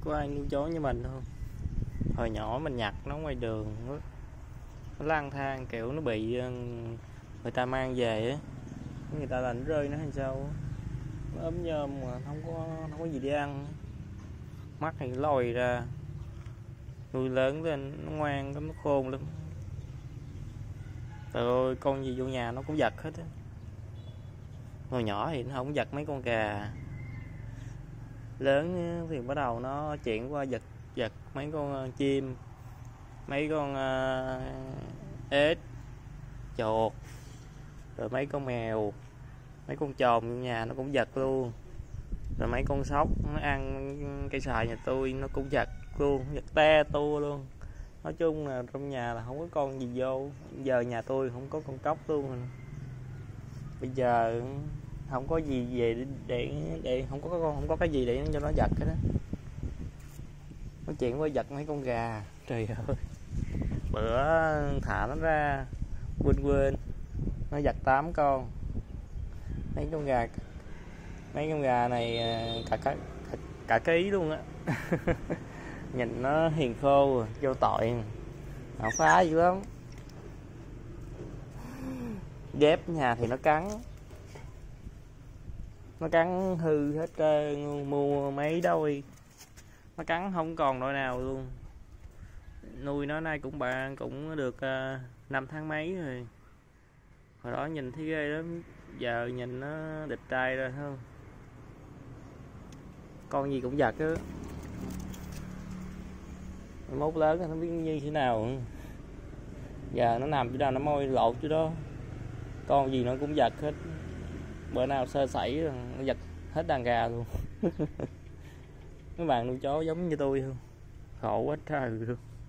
có ai nuôi chó như mình không. Hồi nhỏ mình nhặt nó ngoài đường, nó lang thang kiểu nó bị người ta mang về á, người ta là nó rơi nó hay sao, nó ốm nhom mà không có gì để ăn, mắt thì lòi ra. Nuôi lớn lên nó ngoan, nó khôn lắm. Trời ơi, con gì vô nhà nó cũng giật hết á. Hồi nhỏ thì nó không giật mấy con gà, lớn thì bắt đầu nó chuyển qua giật mấy con chim, mấy con ếch, chuột, rồi mấy con mèo, mấy con trồn trong nhà nó cũng giật luôn. Rồi mấy con sóc nó ăn cây xoài nhà tôi nó cũng giật luôn, giật te tua luôn. Nói chung là trong nhà là không có con gì vô. Giờ nhà tôi không có con cóc luôn. Bây giờ không có gì về để không có cái gì để cho nó giật hết đó. Nó chuyển qua giật mấy con gà. Trời ơi, bữa thả nó ra quên nó giật 8 con. Mấy con gà này cả ký luôn á. Nhìn nó hiền khô, vô tội, nó phá dữ lắm. Dép nhà thì nó cắn hư hết trơn, mua mấy đôi nó cắn không còn đôi nào luôn. Nuôi nó nay cũng được 5 tháng mấy rồi. Hồi đó nhìn thấy ghê lắm, giờ nhìn nó đẹp trai rồi không. Con gì cũng giật á. Mốt lớn nó biết như thế nào. Giờ nó nằm chỗ nào nó môi lộn chỗ đó. Con gì nó cũng giật hết. Bữa nào sơ sẩy nó giật hết đàn gà luôn. Các bạn nuôi chó giống như tôi không? Khổ quá trời luôn.